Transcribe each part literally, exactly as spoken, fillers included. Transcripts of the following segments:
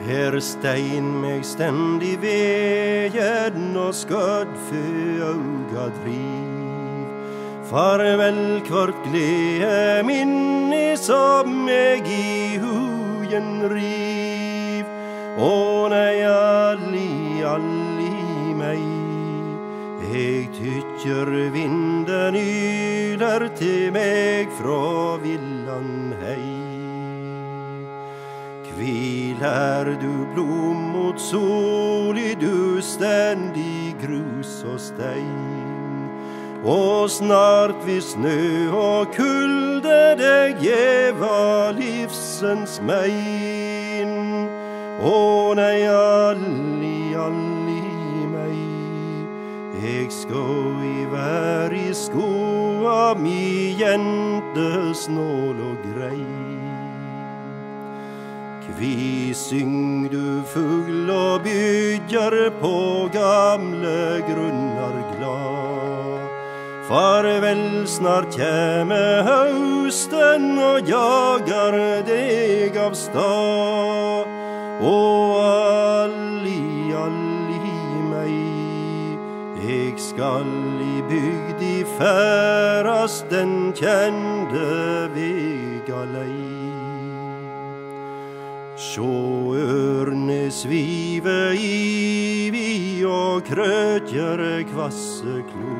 Her stein meg stendig veien og skødd for auga driv. Farvel kvart glede minni som meg i hugen riv. Å nei, alli, alli meg, eg tykker vinden yler til meg fra villan hei. Hviler du blom mot sol i du stendig grus og stein, og snart vi snø og kulde deg gjeva livsens mein. Å nei, alli, alli meg, eg skal i vær i skoa mi jente snål og grei. Kvi syng du fugl og bygger på gamle grunnar glad. Farvel, snart kjeme hausten og jagar deg av stad. Å alli, alli meg, eg skal i bygdi færast den kjende vega lei. Sjå ørne svive ivi og krøtjer kvasse klo.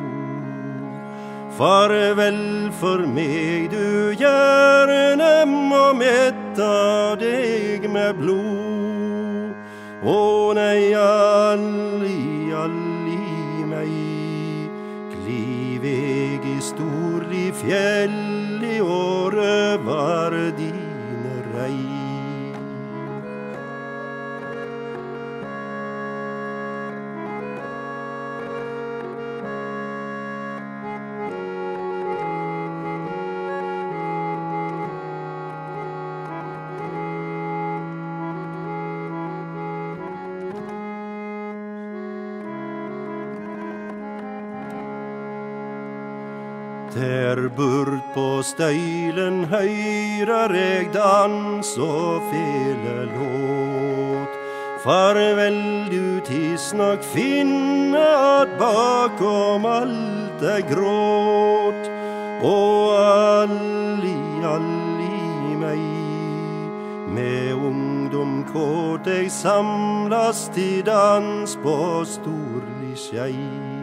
Farvel for meg du gjerne må metta deg med blod. Å nei, alli, alli meg, kliv eg i storli fjell i året var dine rei. Der bort på støylen høyrer eg dans og fele låt. Farvel du tidsnok finne at bakom alt er gråt. Å alli, alli meg, med ungdom kåt eg samlast i dans på storlig skei.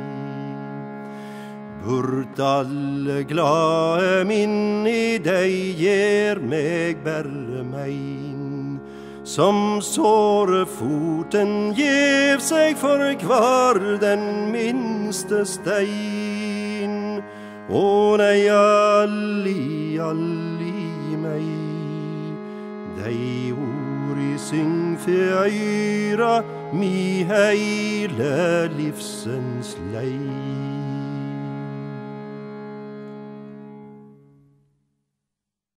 Burt alle glade minni deg gjer meg berre mein, som såre foten gjev seg for kvar den minste stein. Å nei, alli, alli meg, dei ord i syng for øyra mi heile livsens lei.